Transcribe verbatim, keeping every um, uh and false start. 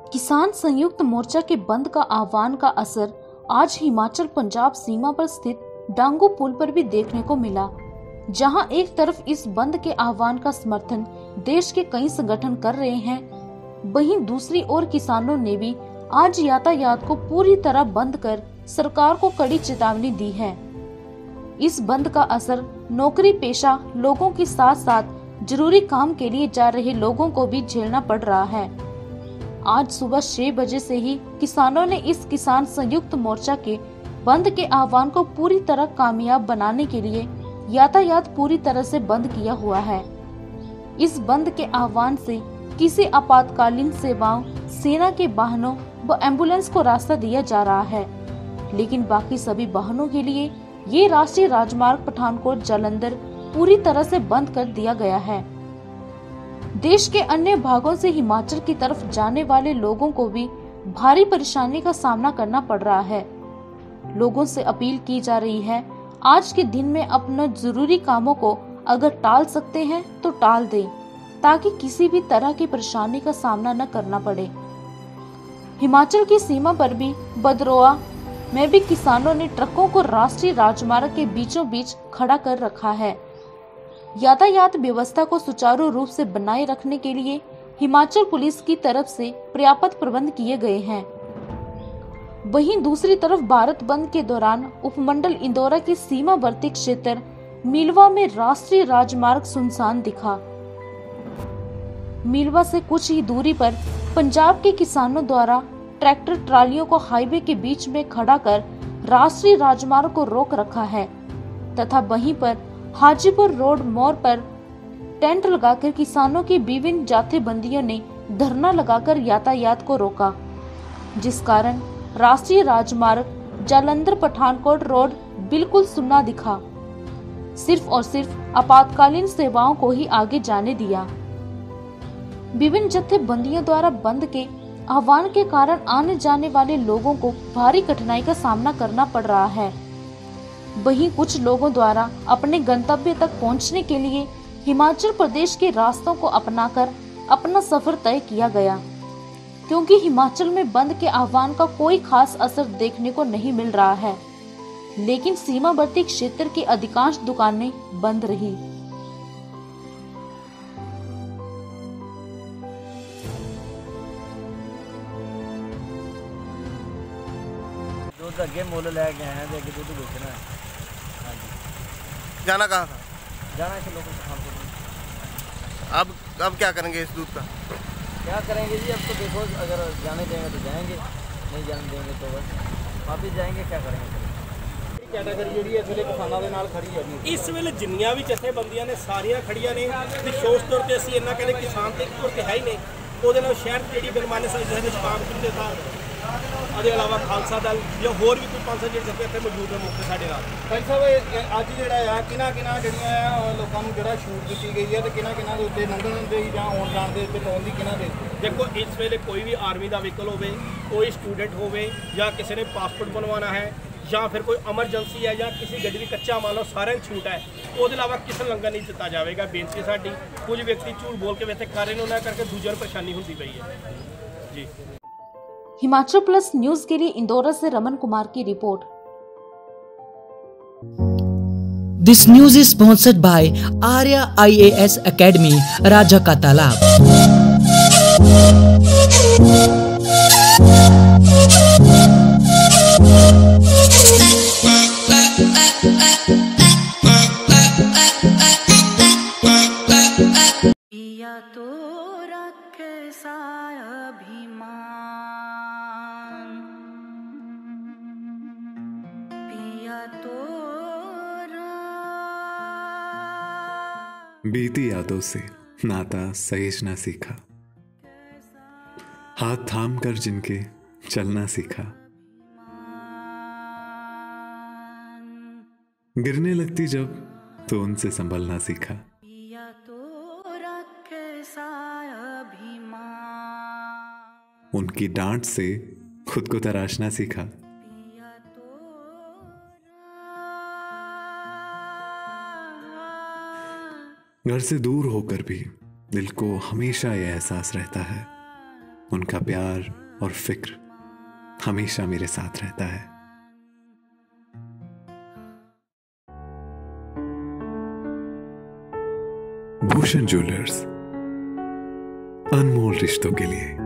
किसान संयुक्त मोर्चा के बंद का आह्वान का असर आज हिमाचल पंजाब सीमा पर स्थित डांगू पुल पर भी देखने को मिला, जहां एक तरफ इस बंद के आह्वान का समर्थन देश के कई संगठन कर रहे हैं, वहीं दूसरी ओर किसानों ने भी आज यातायात को पूरी तरह बंद कर सरकार को कड़ी चेतावनी दी है। इस बंद का असर नौकरी पेशा लोगों के साथ साथ जरूरी काम के लिए जा रहे लोगों को भी झेलना पड़ रहा है। आज सुबह छह बजे से ही किसानों ने इस किसान संयुक्त मोर्चा के बंद के आह्वान को पूरी तरह कामयाब बनाने के लिए यातायात पूरी तरह से बंद किया हुआ है। इस बंद के आह्वान से किसी आपातकालीन सेवाओं, सेना के वाहनों व एम्बुलेंस को रास्ता दिया जा रहा है, लेकिन बाकी सभी वाहनों के लिए ये राष्ट्रीय राजमार्ग पठानकोट जालंधर पूरी तरह से बंद कर दिया गया है। देश के अन्य भागों से हिमाचल की तरफ जाने वाले लोगों को भी भारी परेशानी का सामना करना पड़ रहा है। लोगों से अपील की जा रही है, आज के दिन में अपने जरूरी कामों को अगर टाल सकते हैं तो टाल दें, ताकि किसी भी तरह की परेशानी का सामना न करना पड़े। हिमाचल की सीमा पर भी बदरोआ में भी किसानों ने ट्रकों को राष्ट्रीय राजमार्ग के बीचों बीच खड़ा कर रखा है। यातायात व्यवस्था को सुचारू रूप से बनाए रखने के लिए हिमाचल पुलिस की तरफ से पर्याप्त प्रबंध किए गए हैं। वहीं दूसरी तरफ भारत बंद के दौरान उपमंडल इंदौरा के सीमावर्ती क्षेत्र मीलवा में राष्ट्रीय राजमार्ग सुनसान दिखा। मीलवा से कुछ ही दूरी पर पंजाब के किसानों द्वारा ट्रैक्टर ट्रालियों को हाईवे के बीच में खड़ा कर राष्ट्रीय राजमार्ग को रोक रखा है तथा वहीं पर हाजीपुर रोड मोड़ पर टेंट लगाकर किसानों की विभिन्न जथेबंदियों ने धरना लगाकर यातायात को रोका, जिस कारण राष्ट्रीय राजमार्ग जालंधर पठानकोट रोड बिल्कुल सुन्ना दिखा। सिर्फ और सिर्फ आपातकालीन सेवाओं को ही आगे जाने दिया। विभिन्न जथेबंदियों द्वारा बंद के आह्वान के कारण आने जाने वाले लोगों को भारी कठिनाई का सामना करना पड़ रहा है। वहीं कुछ लोगों द्वारा अपने गंतव्य तक पहुंचने के लिए हिमाचल प्रदेश के रास्तों को अपनाकर अपना सफर तय किया गया, क्योंकि हिमाचल में बंद के आह्वान का कोई खास असर देखने को नहीं मिल रहा है, लेकिन सीमावर्ती क्षेत्र की अधिकांश दुकानें बंद रही। दूध अगे मुल लैके आए हैं, अगे दूध बेचना है। हाँ जी। जाना कहाँ था? जाना है लोगों को। अब अब क्या करेंगे इस दूध का? क्या करेंगे जी, अब तो देखो, अगर जाने देंगे तो जाएंगे, नहीं जाने देंगे तो बस वापिस जाएंगे। क्या करेंगे? कैटेगरी जी इस वे किसानों के नाल खड़ी है जी। इस वे जिन्नियां भी जथेबंदियां ने सारियां खड़ियां ने। विशेष तौर पर असीं इन्ना कहते किसान तो एक तो है ही नहीं, ਉਹਦੇ ਨਾਲ ਸ਼ਹਿਰ ਜਿਹੜੀ ਬਨਮਾਨੇ ਸਾਹਿਬ ਦੇ ਕੰਮ ਕੀਤੇ ਤਾਂ ਉਹਦੇ ਇਲਾਵਾ ਖਾਲਸਾ ਦਲ ਜਾਂ ਹੋਰ ਵੀ ਕੋਈ ਪੰਜ ਸੱਤ ਜਿਹੜੇ ਜਥੇ ਇੱਥੇ ਮੌਜੂਦ ਨੇ ਮੁੱਖ ਸਾਡੇ ਨਾਲ। ਭਾਈ ਸਾਹਿਬ ਅੱਜ ਜਿਹੜਾ ਆ ਕਿਹਨਾਂ ਕਿਹਨਾਂ ਜਿਹੜੀਆਂ ਆ ਲੋਕਾਂ ਨੂੰ ਜਿਹੜਾ ਛੂਟ ਦਿੱਤੀ ਗਈ ਹੈ ਤੇ ਕਿਹਨਾਂ ਕਿਹਨਾਂ ਦੇ ਉੱਤੇ ਲੰਘਣ ਦੇ ਜਾਂ ਆਉਣ ਜਾਣ ਦੇ ਉੱਤੇ ਪਾਉਣ ਦੀ ਕਿਹਨਾਂ ਦੇ? ਦੇਖੋ, ਇਸ ਵੇਲੇ ਕੋਈ ਵੀ ਆਰਮੀ ਦਾ ਵਹੀਕਲ ਹੋਵੇ, ਕੋਈ ਸਟੂਡੈਂਟ ਹੋਵੇ ਜਾਂ ਕਿਸੇ ਨੇ ਪਾਸਪੋਰਟ ਬਣਵਾਉਣਾ ਹੈ ਜਾਂ ਫਿਰ ਕੋਈ ਐਮਰਜੈਂਸੀ ਹੈ ਜਾਂ ਕਿਸੇ ਗੱਡੀ ਦੀ ਕੱਚਾ ਮਾਲ ਹੋ, ਸਾਰਿਆਂ ਨੂੰ ਛੂਟ ਹੈ। ਉਹਦੇ ਇਲਾਵਾ ਕਿਸੇ ਨੂੰ ਲੰਘਣ ਨਹੀਂ ਦਿੱਤਾ ਜਾਵੇਗਾ। ਬੇਨਤੀ ਸਾਡੀ, ਕੁਝ ਵਿਅਕਤੀ ਝੂਠ ਬੋਲ ਕੇ ਇੱਥੇ ਕਰ ਰਹੇ ਨੇ, ਉਹਨਾਂ ਕਰਕੇ ਦੂਜਿਆਂ ਨੂੰ ਪਰੇਸ਼ਾਨੀ ਹੁੰਦੀ ਪਈ ਹੈ जी। हिमाचल प्लस न्यूज के लिए इंदौर से रमन कुमार की report. This news is sponsored by Arya I A S academy, Raja ka Talab. तो रखे साया अभिमान, पिया तो बीती यादों से नाता सहेजना सीखा, हाथ थाम कर जिनके चलना सीखा, गिरने लगती जब तो उनसे संभलना सीखा, उनकी डांट से खुद को तराशना सीखा, घर से दूर होकर भी दिल को हमेशा यह एहसास रहता है, उनका प्यार और फिक्र हमेशा मेरे साथ रहता है। भूषण ज्वेलर्स, अनमोल रिश्तों के लिए।